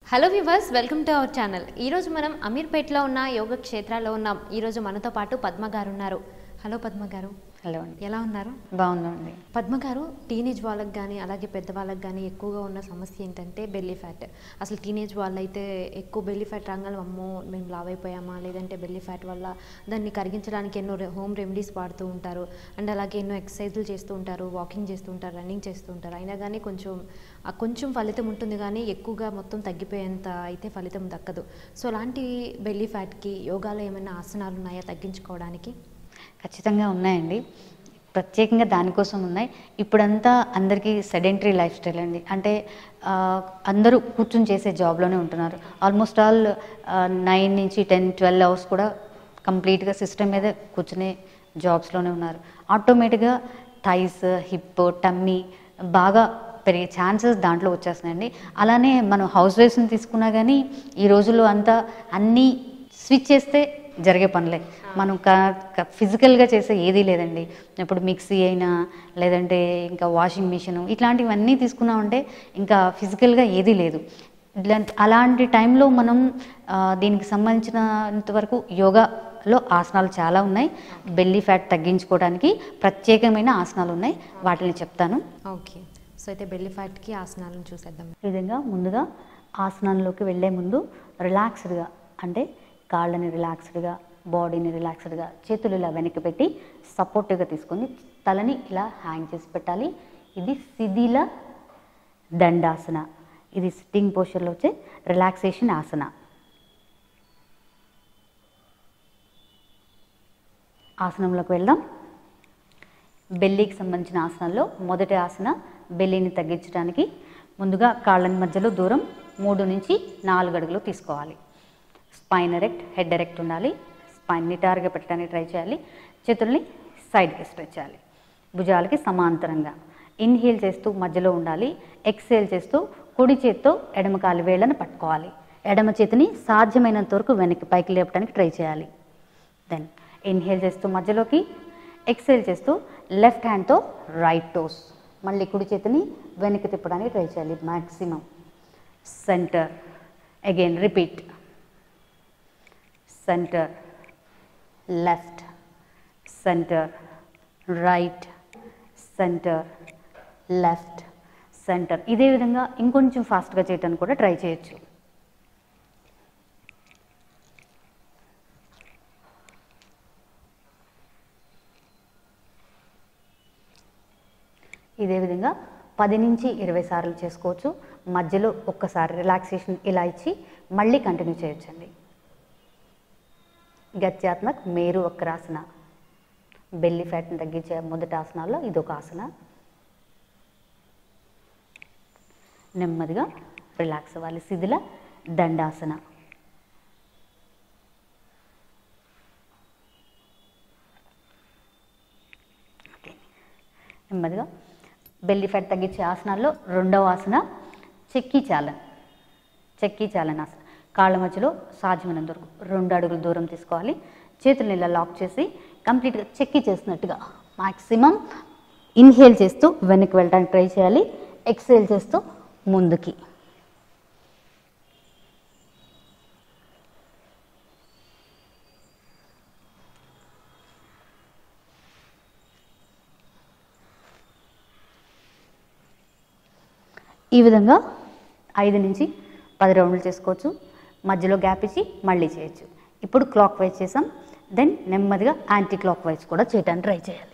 Hello viewers, welcome to our channel. ఈరోజు మనం అమీర్పేట్లో ఉన్న యోగ క్షేత్రాల్లో ఉన్నాం. ఈరోజు మనతో పాటు పద్మ గారు ఉన్నారు. హలో పద్మ గారు. హలో అండి. ఎలా ఉన్నారు? బాగుందండి. పద్మ గారు, టీనేజ్ వాళ్ళకి కానీ అలాగే పెద్దవాళ్ళకి కానీ ఎక్కువగా ఉన్న సమస్య ఏంటంటే బెల్లీ ఫ్యాట్. అసలు టీనేజ్ వాళ్ళైతే ఎక్కువ బెల్లీ ఫ్యాట్ రంగాలు, అమ్మో మేము లావ్ అయిపోయామా, లేదంటే బెల్లీ ఫ్యాట్ వల్ల దాన్ని కరిగించడానికి ఎన్నో హోమ్ రెమెడీస్ వాడుతూ ఉంటారు. అండ్ అలాగే ఎన్నో ఎక్సర్సైజులు చేస్తూ ఉంటారు, వాకింగ్ చేస్తూ ఉంటారు, రన్నింగ్ చేస్తూ ఉంటారు. అయినా కానీ కొంచెం ఫలితం ఉంటుంది, కానీ ఎక్కువగా మొత్తం తగ్గిపోయేంత అయితే ఫలితం దక్కదు. సో అలాంటి బెల్లీ ఫ్యాట్కి యోగాలో ఏమైనా ఆసనాలు ఉన్నాయా తగ్గించుకోవడానికి? ఖచ్చితంగా ఉన్నాయండి. ప్రత్యేకంగా దానికోసం ఉన్నాయి. ఇప్పుడంతా అందరికీ సెడెంటరీ లైఫ్ స్టైల్ అండి. అంటే అందరూ కూర్చుని చేసే జాబ్లోనే ఉంటున్నారు. ఆల్మోస్ట్ ఆల్ 9 నుంచి 10-12 అవర్స్ కూడా కంప్లీట్గా సిస్టమ్ మీద కూర్చునే జాబ్స్లోనే ఉన్నారు. ఆటోమేటిక్గా థైస్, హిప్, టమ్మీ బాగా పెరిగే ఛాన్సెస్ దాంట్లో వచ్చేస్తున్నాయండి. అలానే మనం హౌస్ వైఫ్స్ని తీసుకున్నా కానీ ఈ రోజుల్లో అంతా అన్నీ స్విచ్ చేస్తే జరిగే పనులే. మనం ఫిజికల్గా చేసే ఏదీ లేదండి. ఇప్పుడు మిక్సీ అయినా లేదంటే ఇంకా వాషింగ్ మిషన్ ఇట్లాంటివన్నీ తీసుకున్నామంటే ఇంకా ఫిజికల్గా ఏదీ లేదు. అలాంటి టైంలో మనం దీనికి సంబంధించినంత వరకు యోగాలో ఆసనాలు చాలా ఉన్నాయి. బెల్లీ ఫ్యాట్ తగ్గించుకోవడానికి ప్రత్యేకమైన ఆసనాలు ఉన్నాయి, వాటిని చెప్తాను. ఓకే, సో అయితే బెల్లీ ఫ్యాట్కి ఆసనాలను చూసేద్దాం. ఈ విధంగా ముందుగా ఆసనాల్లోకి వెళ్ళే ముందు రిలాక్స్డ్గా, అంటే కాళ్ళని రిలాక్స్డ్గా, బాడీని రిలాక్స్డ్గా, చేతులు ఇలా వెనక్కి పెట్టి సపోర్టివ్గా తీసుకొని తలని ఇలా హ్యాంగ్ చేసి పెట్టాలి. ఇది శిథిల దండాసన. ఇది సిట్టింగ్ పోస్చర్లో వచ్చే రిలాక్సేషన్ ఆసన. ఆసనంలోకి వెళ్దాం. బెల్లీకి సంబంధించిన ఆసనాల్లో మొదటి ఆసన బెల్లీని తగ్గించడానికి ముందుగా కాళ్ళని మధ్యలో దూరం 3 నుంచి 4 అడుగులు తీసుకోవాలి. స్పైన్ ఎరెక్ట్, హెడ్ ఎరెక్ట్ ఉండాలి. స్పైన్ నిటారుగా పెట్టడానికి ట్రై చేయాలి. చేతుల్ని సైడ్కి స్ట్రెచ్ చేయాలి, భుజాలకి సమాంతరంగా. ఇన్హేల్ చేస్తూ మధ్యలో ఉండాలి. ఎక్సేల్ చేస్తూ కుడి చేత్తో ఎడమ కాలి వేళ్ళను పట్టుకోవాలి. ఎడమ చేతిని సాధ్యమైనంత వరకు వెనక్కి పైకి లేపడానికి ట్రై చేయాలి. దెన్ ఇన్హేల్ చేస్తూ మధ్యలోకి, ఎక్సేల్ చేస్తూ లెఫ్ట్ హ్యాండ్తో రైట్ టోస్, మళ్ళీ కుడి చేతిని వెనక్కి తిప్పడానికి ట్రై చేయాలి maximum. Centre, again repeat. Centre, left, centre, right, centre, left, centre. ఇదే విధంగా ఇంకొంచెం ఫాస్ట్గా చేయడానికి కూడా ట్రై చేయొచ్చు. ఇదే విధంగా 10 నుంచి 20 సార్లు చేసుకోవచ్చు. మధ్యలో ఒక్కసారి రిలాక్సేషన్ ఇలా ఇచ్చి మళ్ళీ కంటిన్యూ చేయొచ్చండి. గత్యాత్మక్ మేరు వక్రాసన, బెల్లీ ఫ్యాట్ని తగ్గించే మొదటి ఆసనాల్లో ఇదొక ఆసన. నెమ్మదిగా రిలాక్స్ అవ్వాలి. శిథిల దండాసన. నెమ్మదిగా బెల్లీ ఫ్యాట్ తగ్గించే ఆసనాల్లో రెండవ ఆసన చెక్కీ చాలన్. చెక్కీ చాలన్ ఆసన. కాళ్ళ మధ్యలో సాధ్యమైనంత వరకు 2 అడుగులు దూరం తీసుకోవాలి. చేతులను ఇలా లాక్ చేసి కంప్లీట్గా చెక్కీ చేస్తున్నట్టుగా మ్యాక్సిమం ఇన్హేల్ చేస్తూ వెనక్కి వెళ్ళడానికి ట్రై చేయాలి. ఎక్సేల్ చేస్తూ ముందుకి. ఈ విధంగా 5 నుంచి 10 రౌండ్లు చేసుకోవచ్చు. మధ్యలో గ్యాప్ ఇచ్చి మళ్ళీ చేయొచ్చు. ఇప్పుడు క్లాక్ వైజ్ చేసాం. దెన్ నెమ్మదిగా యాంటీ క్లాక్ వైజ్ కూడా చేయడానికి ట్రై చేయాలి.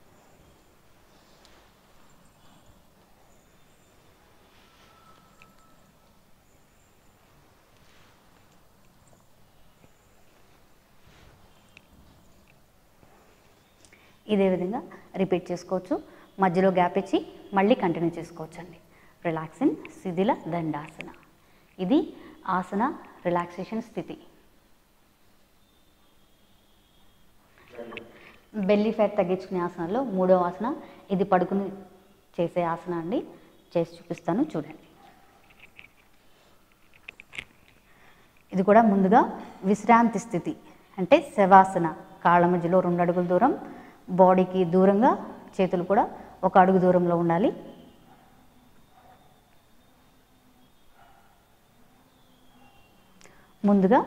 ఇదే విధంగా రిపీట్ చేసుకోవచ్చు. మధ్యలో గ్యాప్ ఇచ్చి మళ్ళీ కంటిన్యూ చేసుకోవచ్చండి. రిలాక్సింగ్ శిథిల దండాసన. ఇది ఆసన రిలాక్సేషన్ స్థితి. బెల్లీ ఫ్యాట్ తగ్గించుకునే ఆసనాల్లో మూడవ ఆసన, ఇది పడుకుని చేసే ఆసన అండి. చేసి చూపిస్తాను, చూడండి. ఇది కూడా ముందుగా విశ్రాంతి స్థితి, అంటే శవాసన. కాళ్ళ మధ్యలో 2 అడుగుల దూరం, బాడీకి దూరంగా చేతులు కూడా 1 అడుగు దూరంలో ఉండాలి. ముందుగా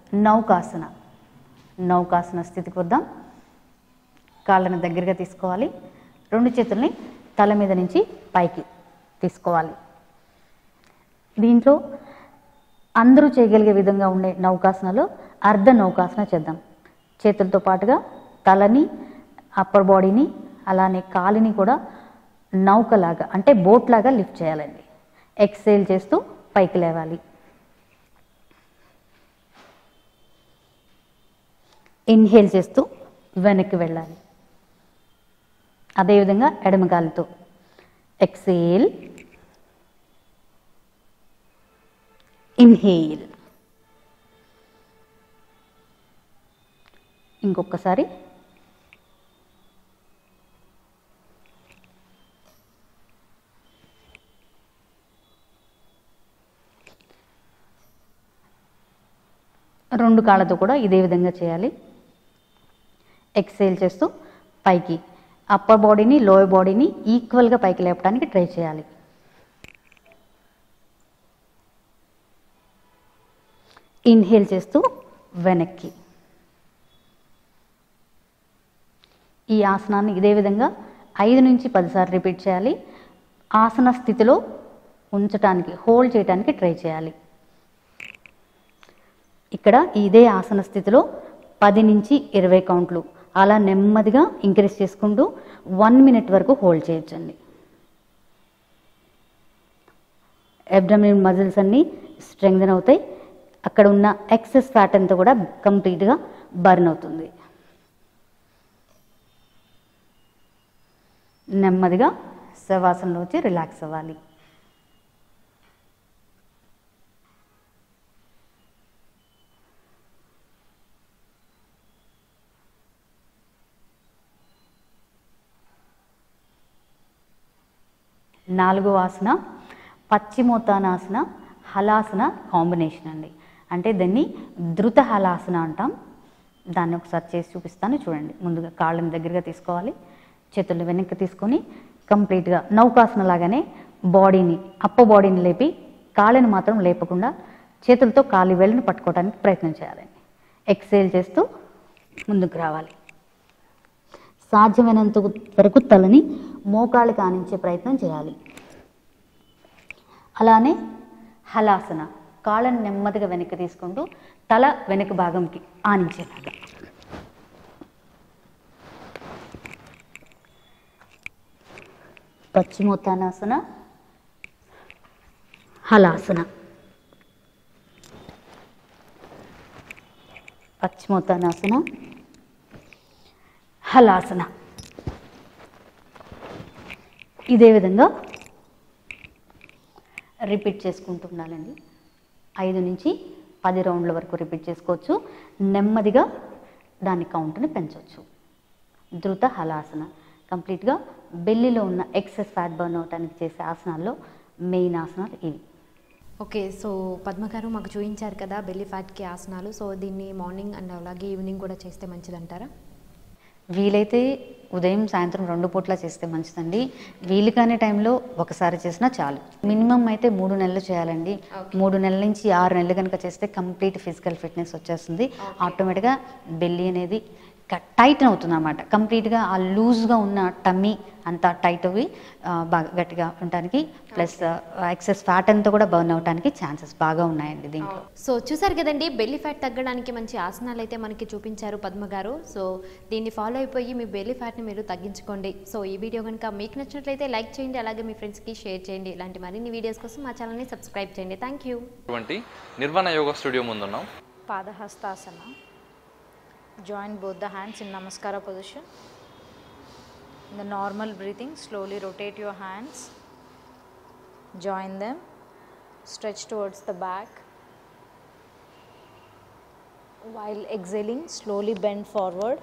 నౌకాసన స్థితికి వద్దాం. కాళ్ళని దగ్గరగా తీసుకోవాలి. 2 చేతుల్ని తల మీద నుంచి పైకి తీసుకోవాలి. దీంట్లో అందరూ చేయగలిగే విధంగా ఉండే నౌకాసనలో అర్ధ నౌకాసన చేద్దాం. చేతులతో పాటుగా తలని, అప్పర్ బాడీని, అలానే కాలిని కూడా నౌకలాగా అంటే బోట్ లాగా లిఫ్ట్ చేయాలండి. ఎక్సేల్ చేస్తూ పైకి లేవాలి. ఇన్హేల్ చేస్తూ వెనక్కి వెళ్ళాలి. అదేవిధంగా ఎడమ కాలుతో ఎక్సేల్, ఇన్హేల్. ఇంకొకసారి రెండు కాళ్ళతో కూడా ఇదే విధంగా చేయాలి. ఎక్సేల్ చేస్తూ పైకి అప్పర్ బాడీని, లోయర్ బాడీని ఈక్వల్గా పైకి లేపడానికి ట్రై చేయాలి. ఇన్హేల్ చేస్తూ వెనక్కి. ఈ ఆసనాన్ని ఇదే విధంగా 5 నుంచి 10 సార్లు రిపీట్ చేయాలి. ఆసన స్థితిలో ఉంచటానికి, హోల్డ్ చేయడానికి ట్రై చేయాలి. ఇక్కడ ఇదే ఆసన స్థితిలో 10 నుంచి 20 కౌంట్లు అలా నెమ్మదిగా ఇంక్రీజ్ చేసుకుంటూ 1 మినిట్ వరకు హోల్డ్ చేయొచ్చండి. అబ్డామినల్ మజిల్స్ అన్నీ స్ట్రెంగ్థెన్ అవుతాయి. అక్కడ ఉన్న ఎక్సెస్ ఫ్యాట్ అంతా కూడా కంప్లీట్గా బర్న్ అవుతుంది. నెమ్మదిగా శవాసనలో వచ్చి రిలాక్స్ అవ్వాలి. నాలుగో ఆసన పశ్చిమోత్తానాసన హలాసన కాంబినేషన్ అండి. అంటే దాన్ని ధృత హలాసన అంటాం. దాన్ని ఒకసారి చేసి చూపిస్తాను చూడండి. ముందుగా కాళ్ళని దగ్గరగా తీసుకోవాలి. చేతులు వెనక్కి తీసుకొని కంప్లీట్గా నౌకాసన లాగానే బాడీని, అప్పర్ బాడీని లేపి కాళ్ళని మాత్రం లేపకుండా చేతులతో కాలి వేళ్ళని పట్టుకోవడానికి ప్రయత్నం చేయాలండి. ఎక్సేల్ చేస్తూ ముందుకు రావాలి. సాధ్యమైనంత వరకు తలని మోకాళ్ళకి ఆనించే ప్రయత్నం చేయాలి. అలానే హలాసన, కాళ్ళని నెమ్మదిగా వెనక్కి తీసుకుంటూ తల వెనక భాగంకి ఆనించేలాగా. పశ్చిమోత్తానాసన, హలాసన. పశ్చిమోత్తానాసన, హలాసన. ఇదే విధంగా రిపీట్ చేసుకుంటూ ఉండాలండి. 5 నుంచి 10 రౌండ్ల వరకు రిపీట్ చేసుకోవచ్చు. నెమ్మదిగా దాని కౌంట్ని పెంచవచ్చు. ధృత హలాసన కంప్లీట్గా బెల్లిలో ఉన్న ఎక్సెస్ ఫ్యాట్ బర్న్ అవటానికి చేసే ఆసనాల్లో మెయిన్ ఆసనాలు ఇవి. ఓకే, సో పద్మ గారు మాకు చూపించారు కదా బెల్లీ ఫ్యాట్కి ఆసనాలు. సో దీన్ని మార్నింగ్ అండ్ అలాగే ఈవినింగ్ కూడా చేస్తే మంచిదంటారా? వీలైతే ఉదయం సాయంత్రం 2 పూట్ల చేస్తే మంచిదండి. వీలు కాని టైంలో ఒకసారి చేసినా చాలు. మినిమం అయితే 3 నెలలు చేయాలండి. 3 నెలల నుంచి 6 నెలలు కనుక చేస్తే కంప్లీట్ ఫిజికల్ ఫిట్నెస్ వచ్చేస్తుంది. ఆటోమేటిక్గా బెల్లీ అనేది టైట్ అవుతుంది అన్నమాట. కంప్లీట్గా ఆ లూజ్గా ఉన్న టమ్మీ అంతా టైట్ అవి బాగా గట్టిగా ఉండటానికి, ప్లస్ ఎక్సెస్ ఫ్యాట్ అంతా కూడా బర్న్ అవడానికి ఛాన్సెస్ బాగా ఉన్నాయండి దీంట్లో. సో చూసారు కదండి, బెల్లీ ఫ్యాట్ తగ్గడానికి మంచి ఆసనాలు అయితే మనకి చూపించారు పద్మ గారు. సో దీన్ని ఫాలో అయిపోయి మీ బెల్లీ ఫ్యాట్ని మీరు తగ్గించుకోండి. సో ఈ వీడియో కనుక మీకు నచ్చినట్లయితే లైక్ చేయండి, అలాగే మీ ఫ్రెండ్స్కి షేర్ చేయండి. ఇలాంటి మరిన్ని వీడియోస్ కోసం మా ఛానల్ని సబ్స్క్రైబ్ చేయండి. Thank you. Nirvana yoga studio ముందున్నాం. Padahastasana. Join both the hands in Namaskara position. In the normal breathing, slowly rotate your hands. Join them. Stretch towards the back. While exhaling, slowly bend forward.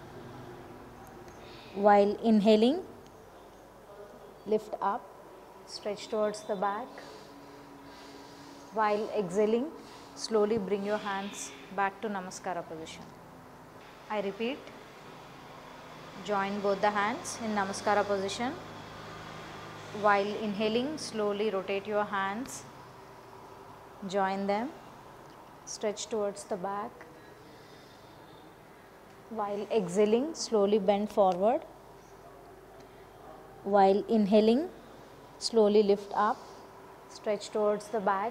While inhaling, lift up. Stretch towards the back. While exhaling, slowly bring your hands back to Namaskara position. I repeat, join both the hands in Namaskara position. While inhaling, slowly rotate your hands, join them, Stretch towards the back. While exhaling, slowly bend forward. While inhaling, slowly lift up. Stretch towards the back.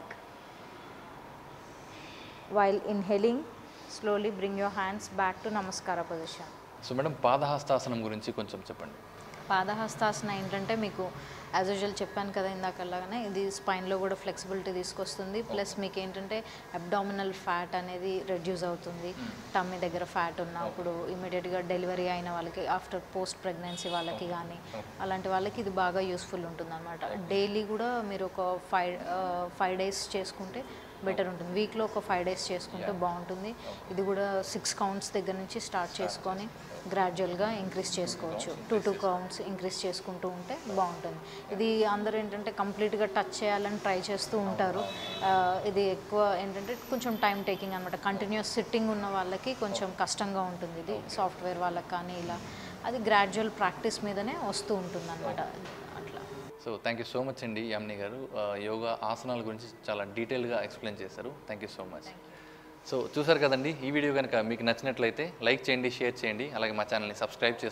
While inhaling, slowly bring your hands back to Namaskara position. So madam పాదహస్తాసనం గురించి కొంచెం చెప్పండి. పాదహస్తాసన ఏంటంటే మీకు as usual చెప్పాను కదా ఇందాకలాగానే ఇది స్పైన్లో కూడా ఫ్లెక్సిబిలిటీ తీసుకొస్తుంది. ప్లస్ మీకు ఏంటంటే అబ్డామినల్ ఫ్యాట్ అనేది రెడ్యూస్ అవుతుంది. టమ్మీ దగ్గర ఫ్యాట్ ఉన్నప్పుడు ఇమీడియట్గా డెలివరీ అయిన వాళ్ళకి ఆఫ్టర్ పోస్ట్ ప్రెగ్నెన్సీ వాళ్ళకి కానీ అలాంటి వాళ్ళకి ఇది బాగా యూస్ఫుల్ ఉంటుంది అనమాట. డైలీ కూడా మీరు ఒక 5 days చేసుకుంటే బెటర్ ఉంటుంది. వీక్లో ఒక 5 days చేసుకుంటే బాగుంటుంది. ఇది కూడా 6 counts దగ్గర నుంచి స్టార్ట్ చేసుకొని గ్రాడ్యువల్గా ఇంక్రీజ్ చేసుకోవచ్చు. 2 counts ఇంక్రీజ్ చేసుకుంటూ ఉంటే బాగుంటుంది. ఇది అందరూ ఏంటంటే కంప్లీట్గా టచ్ చేయాలని ట్రై చేస్తూ ఉంటారు. ఇది ఎక్కువ ఏంటంటే కొంచెం టైం టేకింగ్ అనమాట. కంటిన్యూస్ సిట్టింగ్ ఉన్న వాళ్ళకి కొంచెం కష్టంగా ఉంటుంది. ఇది సాఫ్ట్వేర్ వాళ్ళకి కానీ ఇలా అది గ్రాడ్యువల్ ప్రాక్టీస్ మీదనే వస్తూ ఉంటుంది అనమాట. అట్లా. So thank you so much అండి యామిని గారు. యోగా ఆసనాల గురించి చాలా డీటెయిల్గా ఎక్స్ప్లెయిన్ చేశారు. Thank you so much. So చూసారు కదండి, ఈ వీడియో కనుక మీకు నచ్చినట్లయితే లైక్ చేయండి, షేర్ చేయండి, అలాగే మా ఛానల్ని సబ్స్క్రైబ్ చేసుకోండి.